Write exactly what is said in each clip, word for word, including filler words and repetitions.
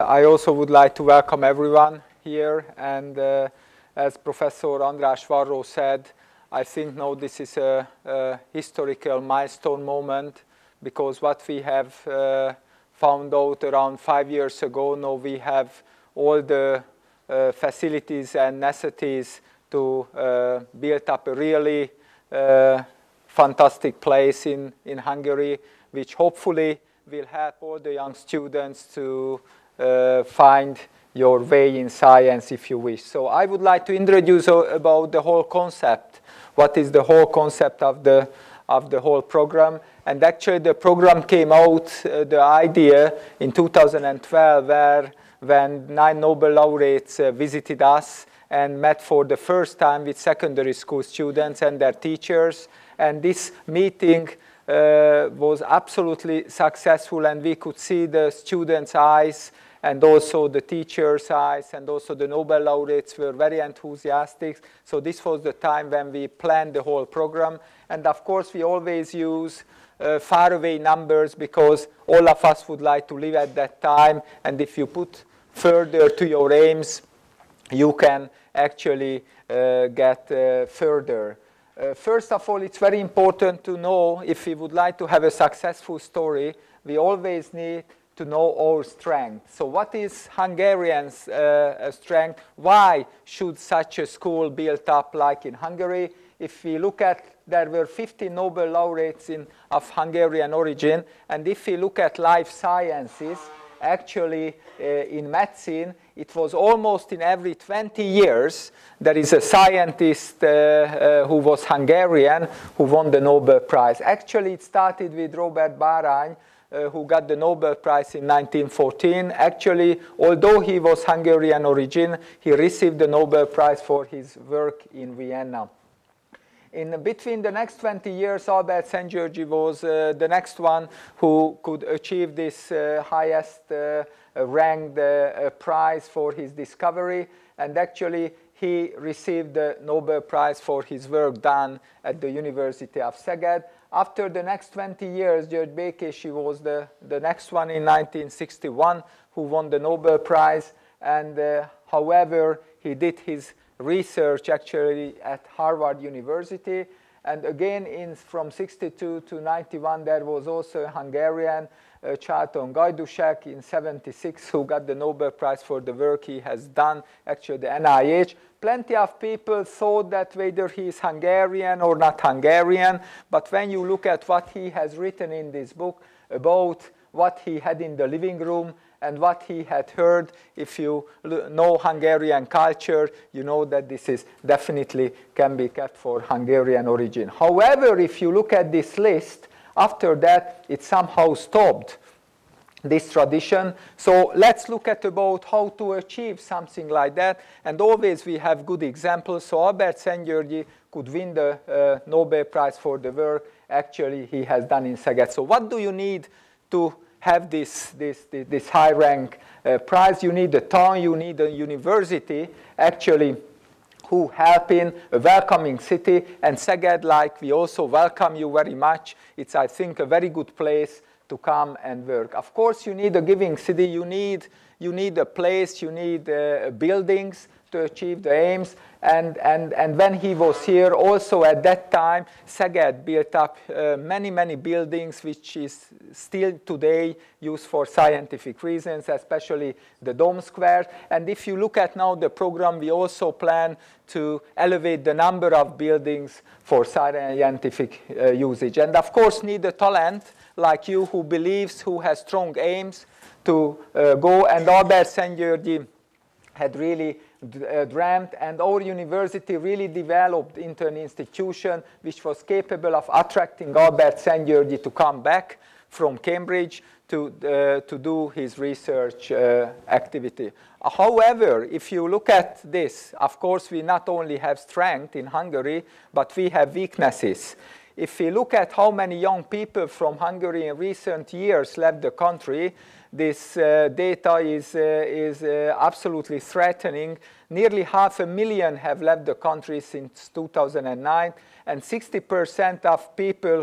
I also would like to welcome everyone here, and uh, as Professor András Varró said, I think now this is a, a historical milestone moment, because what we have uh, found out around five years ago, now we have all the uh, facilities and necessities to uh, build up a really uh, fantastic place in, in Hungary, which hopefully will help all the young students to uh, find your way in science, if you wish. So I would like to introduce about the whole concept. What is the whole concept of the, of the whole program? And actually the program came out, uh, the idea, in two thousand twelve, where when nine Nobel laureates uh, visited us and met for the first time with secondary school students and their teachers. And this meeting uh, was absolutely successful, and we could see the students' eyes and also the teachers' eyes, and also the Nobel laureates were very enthusiastic. So this was the time when we planned the whole program. And of course, we always use uh, faraway numbers, because all of us would like to live at that time. And if you put further to your aims, you can actually uh, get uh, further. Uh, first of all, it's very important to know, if we would like to have a successful story, we always need to know our strength. So what is Hungarians' uh, strength? Why should such a school build up like in Hungary? If we look at, there were fifty Nobel laureates in, of Hungarian origin, and if we look at life sciences, actually uh, in medicine, it was almost in every twenty years, there is a scientist uh, uh, who was Hungarian who won the Nobel Prize. Actually, it started with Robert Bárány, Uh, who got the Nobel Prize in nineteen fourteen. Actually, although he was Hungarian origin, he received the Nobel Prize for his work in Vienna. In between the next twenty years, Albert Szent-Györgyi was uh, the next one who could achieve this uh, highest uh, ranked uh, prize for his discovery. And actually, he received the Nobel Prize for his work done at the University of Szeged. After the next twenty years, György Békési was the, the next one in nineteen sixty-one who won the Nobel Prize. And uh, however, he did his research actually at Harvard University. And again, in, from sixty-two to ninety-one, there was also a Hungarian, uh, Charlton Gajdusek, in seventy-six, who got the Nobel Prize for the work he has done, actually the N I H. Plenty of people thought that whether he is Hungarian or not Hungarian, but when you look at what he has written in this book about what he had in the living room and what he had heard, if you know Hungarian culture, you know that this is definitely can be kept for Hungarian origin. However, if you look at this list, after that it somehow stopped, this tradition. So let's look at about how to achieve something like that. And always we have good examples. So Albert Szent-Györgyi could win the uh, Nobel Prize for the work actually he has done in Szeged. So what do you need to have this, this, this, this high rank uh, prize? You need a town, you need a university actually who help in a welcoming city. And Szeged, like we also welcome you very much. It's, I think, a very good place to come and work. Of course, you need a giving city, you need, you need a place, you need uh, buildings to achieve the aims. And, and, and when he was here, also at that time, Szeged built up uh, many, many buildings, which is still today used for scientific reasons, especially the Dome Square. And if you look at now the program, we also plan to elevate the number of buildings for scientific uh, usage. And of course, need a talent like you who believes, who has strong aims to uh, go. And Albert Szent-Györgyi had really uh, dreamt, and our university really developed into an institution which was capable of attracting Albert Szent-Györgyi to come back from Cambridge to, uh, to do his research uh, activity. However, if you look at this, of course, we not only have strength in Hungary, but we have weaknesses. If we look at how many young people from Hungary in recent years left the country, this uh, data is, uh, is uh, absolutely threatening. Nearly half a million have left the country since two thousand nine, and sixty percent of people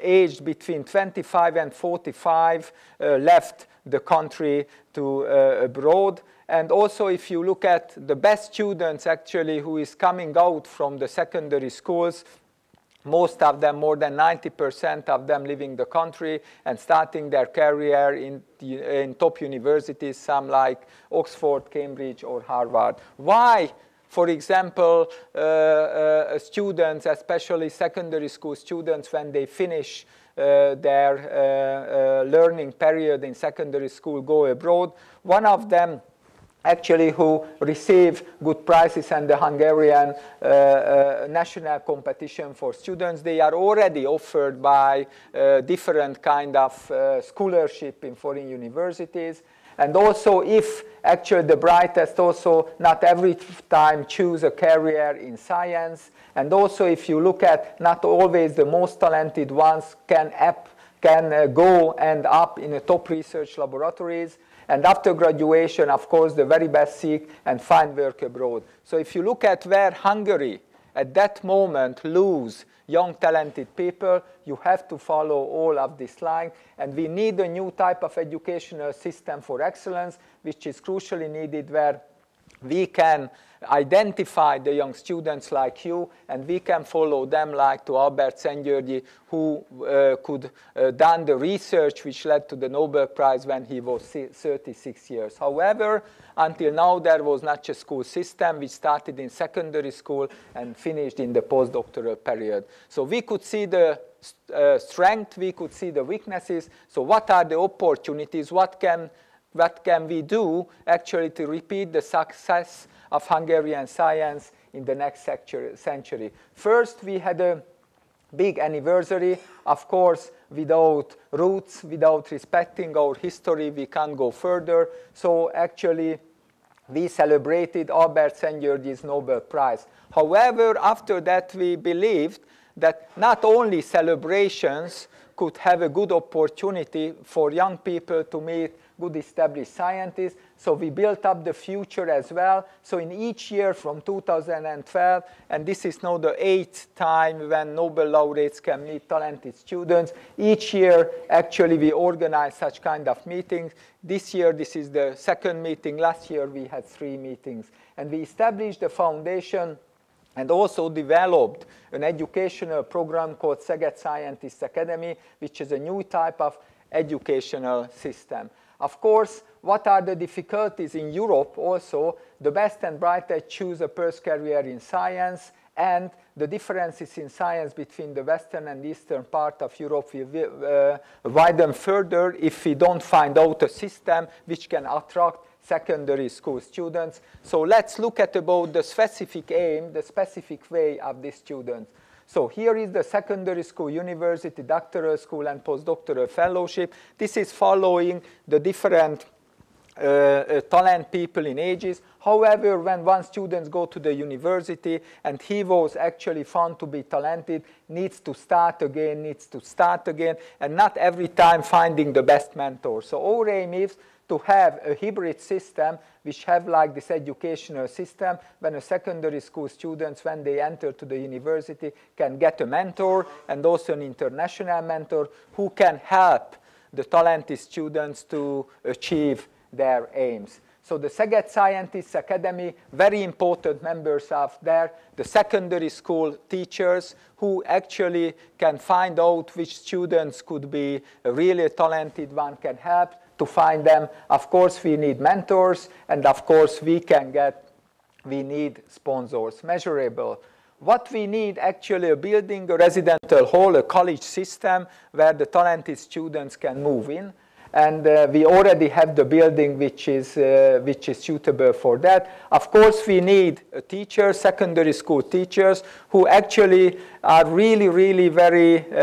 aged between twenty-five and forty-five uh, left the country to uh, abroad. And also, if you look at the best students actually who is coming out from the secondary schools, most of them, more than ninety percent of them, leaving the country and starting their career in, in top universities, some like Oxford, Cambridge, or Harvard. Why? For example, uh, uh, students, especially secondary school students, when they finish uh, their uh, uh, learning period in secondary school, go abroad. One of them actually who receive good prizes and the Hungarian uh, uh, national competition for students, they are already offered by uh, different kind of uh, scholarship in foreign universities. And also, if actually the brightest also not every time choose a career in science, and also if you look at not always the most talented ones can, up, can uh, go and up in the top research laboratories. And after graduation, of course, the very best seek and find work abroad. So if you look at where Hungary at that moment lose young talented people, you have to follow all of this line. And we need a new type of educational system for excellence, which is crucially needed, where we can identify the young students like you, and we can follow them like to Albert Szent-Györgyi, who uh, could uh, done the research which led to the Nobel Prize when he was thirty-six years. However, until now there was not a school system which started in secondary school and finished in the postdoctoral period. So we could see the uh, strength, we could see the weaknesses. So what are the opportunities? What can What can we do actually to repeat the success of Hungarian science in the next century? First, we had a big anniversary. Of course, without roots, without respecting our history, we can't go further. So actually, we celebrated Albert Szent-Györgyi's Nobel Prize. However, after that, we believed that not only celebrations could have a good opportunity for young people to meet good established scientists, so we built up the future as well. So in each year from two thousand twelve, and this is now the eighth time when Nobel laureates can meet talented students, each year actually we organize such kind of meetings. This year this is the second meeting, last year we had three meetings. And we established a foundation and also developed an educational program called Szeged Scientists Academy, which is a new type of educational system. Of course, what are the difficulties in Europe also? The best and brightest choose a first career in science, and the differences in science between the western and eastern part of Europe will uh, widen further if we don't find out a system which can attract secondary school students. So let's look at about the specific aim, the specific way of these students. So here is the secondary school, university, doctoral school, and postdoctoral fellowship. This is following the different uh, uh, talent people in ages. However, when one student goes to the university and he was actually found to be talented, needs to start again, needs to start again, and not every time finding the best mentor. So our aim is to have a hybrid system which have like this educational system when a secondary school students, when they enter to the university, can get a mentor and also an international mentor who can help the talented students to achieve their aims. So the Szeged Scientists Academy, very important members of there, the secondary school teachers who actually can find out which students could be a really talented one, can help to find them. Of course, we need mentors, and of course, we can get, we need sponsors, measurable. What we need actually a building, a residential hall, a college system where the talented students can move in. And uh, we already have the building which is, uh, which is suitable for that. Of course, we need a teacher, secondary school teachers, who actually are really, really very uh, uh,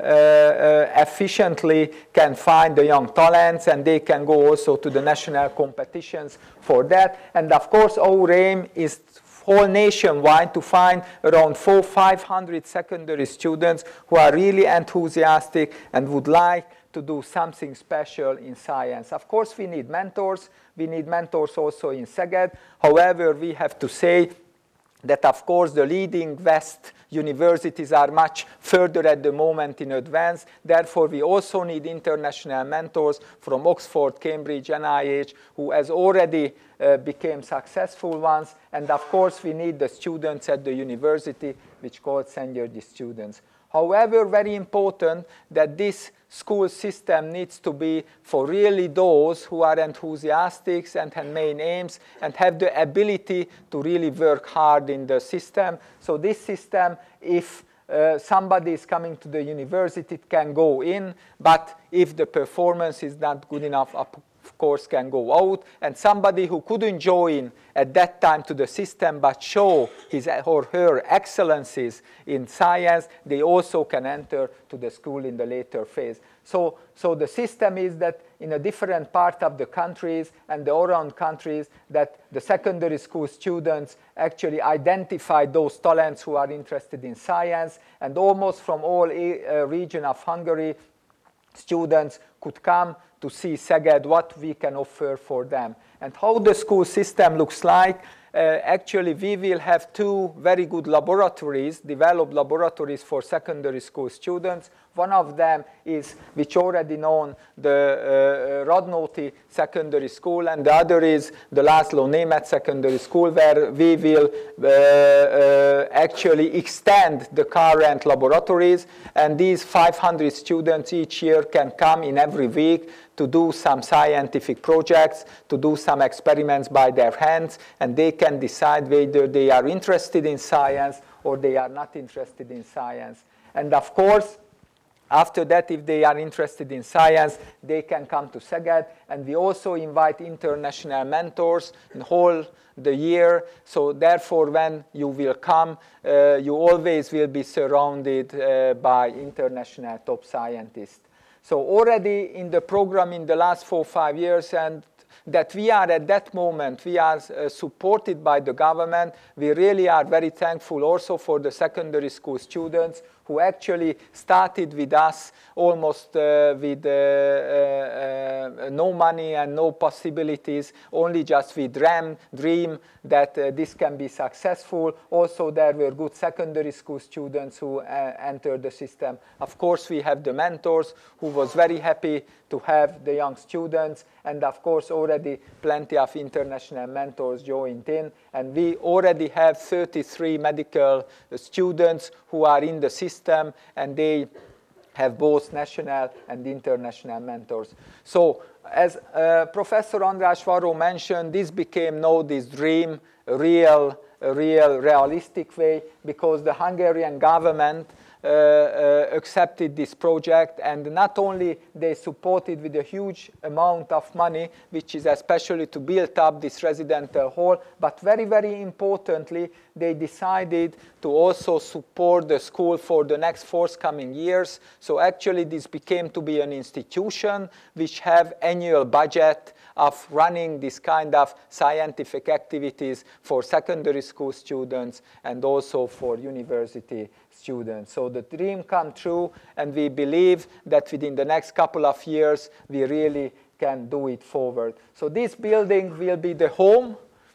uh, efficiently can find the young talents, and they can go also to the national competitions for that. And of course, our aim is whole nationwide to find around four, five hundred secondary students who are really enthusiastic and would like to do something special in science. Of course, we need mentors. We need mentors also in Szeged. However, we have to say that of course the leading West universities are much further at the moment in advance. Therefore, we also need international mentors from Oxford, Cambridge, N I H, who has already uh, became successful ones. And of course, we need the students at the university, which called senior students. However, very important that this school system needs to be for really those who are enthusiastic and have main aims and have the ability to really work hard in the system. So this system, if uh, somebody is coming to the university, it can go in, but if the performance is not good enough, of course can go out, and somebody who couldn't join at that time to the system but show his or her excellencies in science, they also can enter to the school in the later phase. So, so the system is that in a different part of the countries and the around countries that the secondary school students actually identify those talents who are interested in science, and almost from all uh, region of Hungary, students could come to see Szeged, what we can offer for them. And how the school system looks like, uh, actually we will have two very good laboratories, developed laboratories for secondary school students. One of them is, which already known, the uh, Radnóti Secondary School, and the other is the László Németh Secondary School, where we will uh, uh, actually extend the current laboratories, and these five hundred students each year can come in every week to do some scientific projects, to do some experiments by their hands, and they can decide whether they are interested in science or they are not interested in science. And of course, after that, if they are interested in science, they can come to Szeged, and we also invite international mentors in whole the year. So therefore, when you will come, uh, you always will be surrounded uh, by international top scientists. So already in the program in the last four or five years, and that we are at that moment, we are uh, supported by the government. We really are very thankful also for the secondary school students who actually started with us almost uh, with uh, uh, uh, no money and no possibilities, only just we dream, dream that uh, this can be successful. Also, there were good secondary school students who uh, entered the system. Of course, we have the mentors who was very happy to have the young students, and of course, already plenty of international mentors joined in, and we already have thirty-three medical students who are in the system, and they have both national and international mentors. So, as uh, Professor András Varró mentioned, this became now this dream, a real, a real realistic way, because the Hungarian government Uh, uh, accepted this project, and not only they supported with a huge amount of money, which is especially to build up this residential hall, but very, very importantly, they decided to also support the school for the next forthcoming years. So actually this became to be an institution which have annual budget of running this kind of scientific activities for secondary school students and also for university students. So the dream come true, and we believe that within the next couple of years, we really can do it forward. So this building will be the home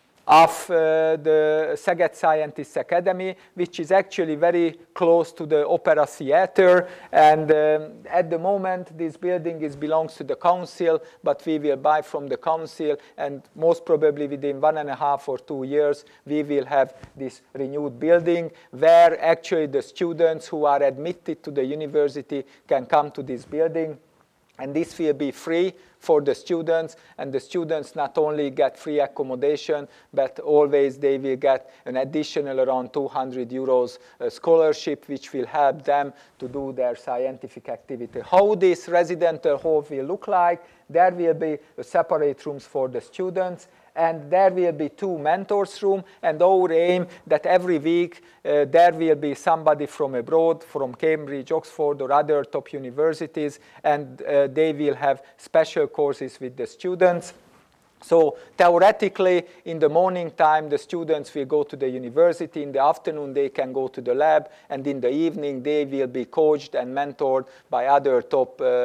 of uh, the Szeged Scientists Academy, which is actually very close to the Opera Theatre, and um, at the moment this building is belongs to the council, but we will buy from the council, and most probably within one and a half or two years we will have this renewed building where actually the students who are admitted to the university can come to this building. And this will be free for the students, and the students not only get free accommodation, but always they will get an additional around two hundred euros uh, scholarship, which will help them to do their scientific activity. How this residential hall will look like, there will be separate rooms for the students, and there will be two mentors room, and our aim that every week uh, there will be somebody from abroad, from Cambridge, Oxford, or other top universities, and uh, they will have special courses with the students. So theoretically, in the morning time, the students will go to the university. In the afternoon, they can go to the lab. And in the evening, they will be coached and mentored by other top uh,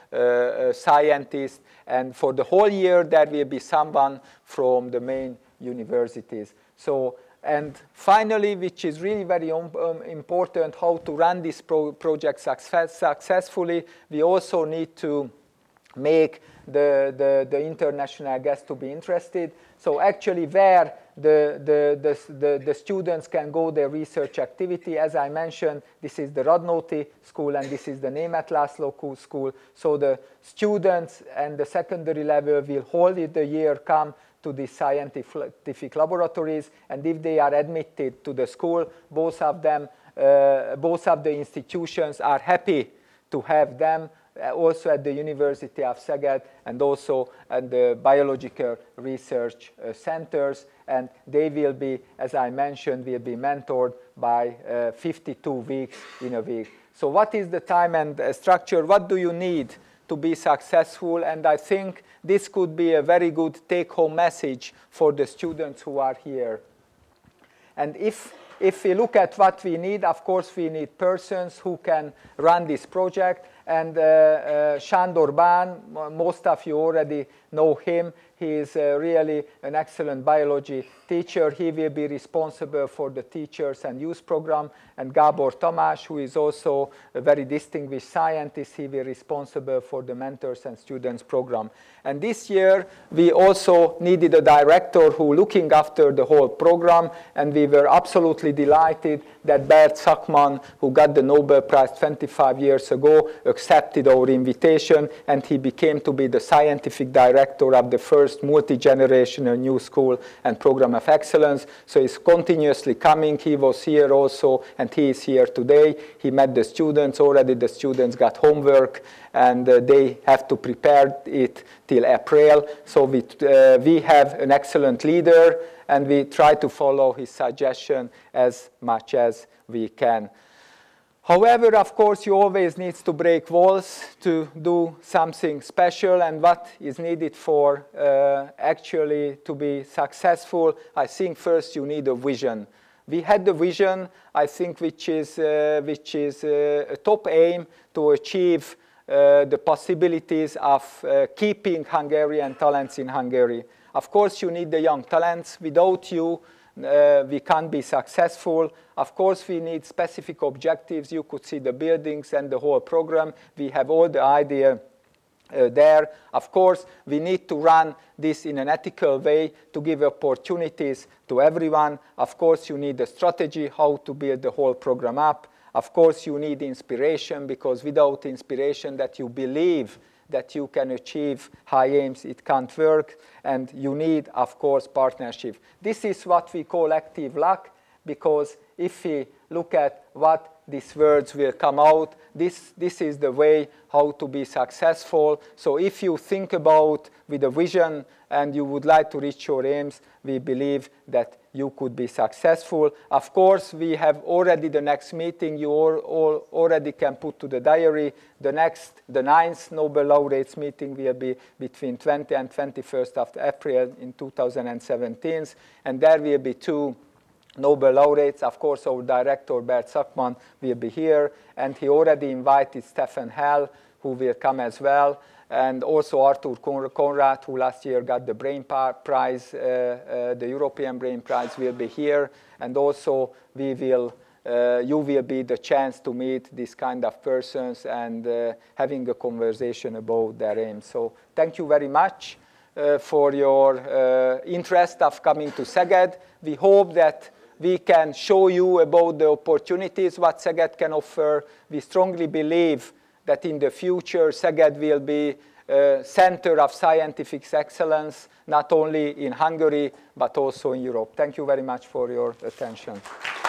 uh, scientists. And for the whole year, there will be someone from the main universities. So and finally, which is really very um, um, important, how to run this pro project success successfully, we also need to make the, the, the international guests to be interested. So actually where the, the, the, the, the students can go their research activity, as I mentioned, this is the Radnóti School and this is the Németh László School. So the students and the secondary level will hold it the year come to the scientific laboratories, and if they are admitted to the school, both of them, uh, both of the institutions are happy to have them also at the University of Szeged and also at the biological research uh, centers, and they will be, as I mentioned, will be mentored by uh, fifty-two weeks in a week. So what is the time and uh, structure? What do you need to be successful? And I think this could be a very good take-home message for the students who are here. And if, if we look at what we need, of course we need persons who can run this project. And uh, uh, Sándor Bán, most of you already know him. He is uh, really an excellent biology teacher. He will be responsible for the teachers and youth program. And Gábor Tamás, who is also a very distinguished scientist, he will be responsible for the mentors and students program. And this year, we also needed a director who looking after the whole program. And we were absolutely delighted that Bert Sakmann, who got the Nobel Prize twenty-five years ago, accepted our invitation, and he became to be the scientific director of the first multi-generational new school and program of excellence. So he's continuously coming. He was here also, and he is here today. He met the students already. The students got homework, and uh, they have to prepare it till April. So we, uh, we have an excellent leader, and we try to follow his suggestion as much as we can. However, of course, you always need to break walls to do something special, and what is needed for uh, actually to be successful, I think first you need a vision. We had the vision, I think, which is, uh, which is uh, a top aim to achieve uh, the possibilities of uh, keeping Hungarian talents in Hungary. Of course, you need the young talents. Without you, Uh, we can't be successful. Of course, we need specific objectives. You could see the buildings and the whole program. We have all the idea uh, there. Of course, we need to run this in an ethical way to give opportunities to everyone. Of course, you need a strategy how to build the whole program up. Of course, you need inspiration, because without inspiration that you believe that you can achieve high aims, it can't work. And you need, of course, partnership. This is what we call active luck, because if we look at what these words will come out, this, this is the way how to be successful. So if you think about with a vision and you would like to reach your aims, we believe that you could be successful. Of course, we have already the next meeting. You all, all already can put to the diary. The next, the ninth Nobel Laureates meeting will be between twentieth and twenty-first of April in two thousand seventeen. And there will be two Nobel laureates. Of course, our director, Bert Sakmann, will be here. And he already invited Stefan Hell, who will come as well. And also Arthur Konrad, who last year got the Brain Prize, uh, uh, the European Brain Prize, will be here. And also we will, uh, you will be the chance to meet these kind of persons and uh, having a conversation about their aims. So thank you very much uh, for your uh, interest of coming to Szeged. We hope that we can show you about the opportunities what Szeged can offer. We strongly believe that in the future, Szeged will be a center of scientific excellence, not only in Hungary, but also in Europe. Thank you very much for your attention.